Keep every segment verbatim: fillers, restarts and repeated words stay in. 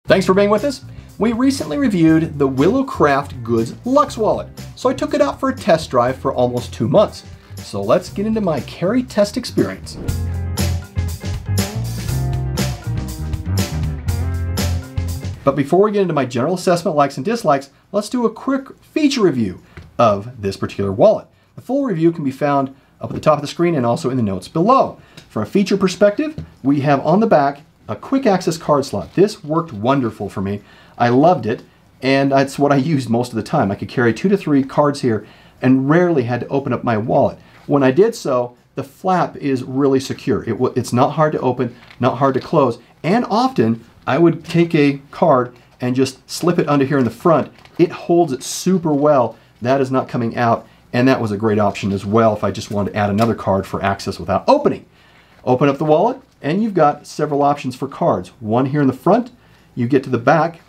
Thanks for being with us. We recently reviewed the Willow Craft Goods Luxe Wallet, so I took it out for a test drive for almost two months. So let's get into my carry test experience. But before we get into my general assessment, likes and dislikes, let's do a quick feature review of this particular wallet. The full review can be found up at the top of the screen and also in the notes below. From a feature perspective, we have on the back a quick access card slot. This worked wonderful for me. I loved it, and that's what I used most of the time. I could carry two to three cards here and rarely had to open up my wallet. When I did so, the flap is really secure. It, it's not hard to open, not hard to close, and often I would take a card and just slip it under here in the front. It holds it super well. That is not coming out, and that was a great option as well if I just wanted to add another card for access without opening. Open up the wallet, and you've got several options for cards. One here in the front, you get to the back,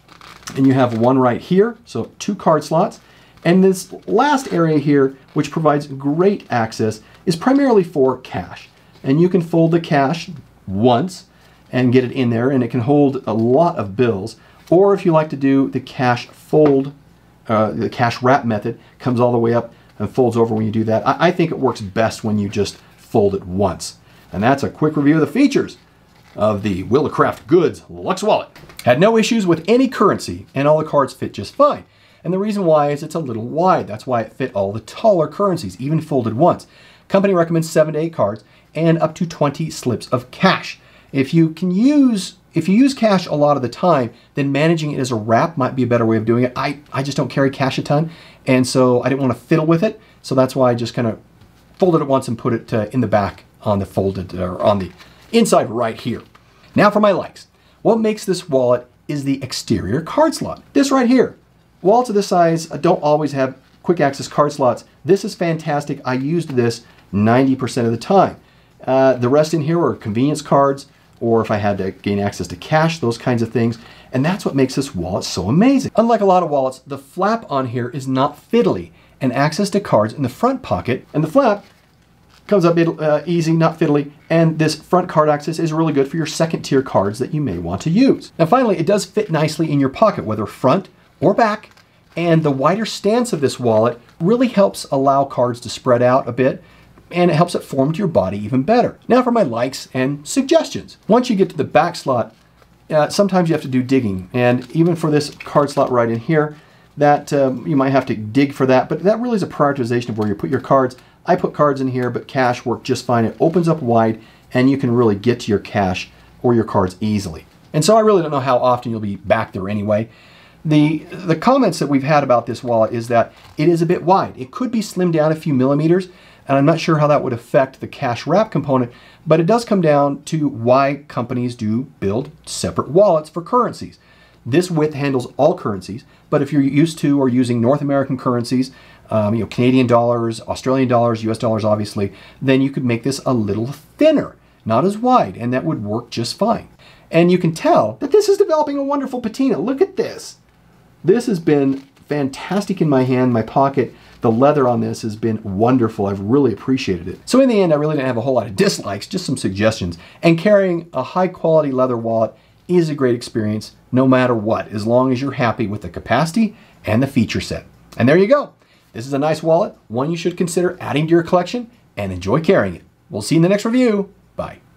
and you have one right here, so two card slots. And this last area here, which provides great access, is primarily for cash. And you can fold the cash once and get it in there, and it can hold a lot of bills. Or if you like to do the cash fold, uh, the cash wrap method, comes all the way up and folds over when you do that. I, I think it works best when you just fold it once. And that's a quick review of the features of the Willow Craft Goods Luxe Wallet. Had no issues with any currency, and all the cards fit just fine. And the reason why is it's a little wide. That's why it fit all the taller currencies, even folded once. Company recommends seven to eight cards and up to twenty slips of cash. If you can use, if you use cash a lot of the time, then managing it as a wrap might be a better way of doing it. I, I just don't carry cash a ton, and so I didn't want to fiddle with it. So that's why I just kind of folded it once and put it uh, in the back on the folded, or on the inside right here. Now for my likes. What makes this wallet is the exterior card slot. This right here. Wallets of this size don't always have quick access card slots. This is fantastic. I used this ninety percent of the time. Uh, the rest in here were convenience cards, or if I had to gain access to cash, those kinds of things. And that's what makes this wallet so amazing. Unlike a lot of wallets, the flap on here is not fiddly, and access to cards in the front pocket, and the flap comes up uh, easy, not fiddly, and this front card access is really good for your second tier cards that you may want to use. Now finally, it does fit nicely in your pocket, whether front or back, and the wider stance of this wallet really helps allow cards to spread out a bit, and it helps it form to your body even better. Now for my likes and suggestions. Once you get to the back slot, uh, sometimes you have to do digging, and even for this card slot right in here, that um, you might have to dig for that, but that really is a prioritization of where you put your cards. I put cards in here, but cash worked just fine. It opens up wide, and you can really get to your cash or your cards easily. And so I really don't know how often you'll be back there anyway. The, the comments that we've had about this wallet is that it is a bit wide. It could be slimmed down a few millimeters, and I'm not sure how that would affect the cash wrap component, but it does come down to why companies do build separate wallets for currencies. This width handles all currencies, but if you're used to or using North American currencies, um, you know, Canadian dollars, Australian dollars, U S dollars obviously, then you could make this a little thinner, not as wide, and that would work just fine. And you can tell that this is developing a wonderful patina. Look at this. This has been fantastic in my hand, my pocket. The leather on this has been wonderful. I've really appreciated it. So in the end, I really didn't have a whole lot of dislikes, just some suggestions. And carrying a high quality leather wallet is a great experience no matter what, as long as you're happy with the capacity and the feature set. And there you go. This is a nice wallet, one you should consider adding to your collection, and enjoy carrying it. We'll see you in the next review. Bye.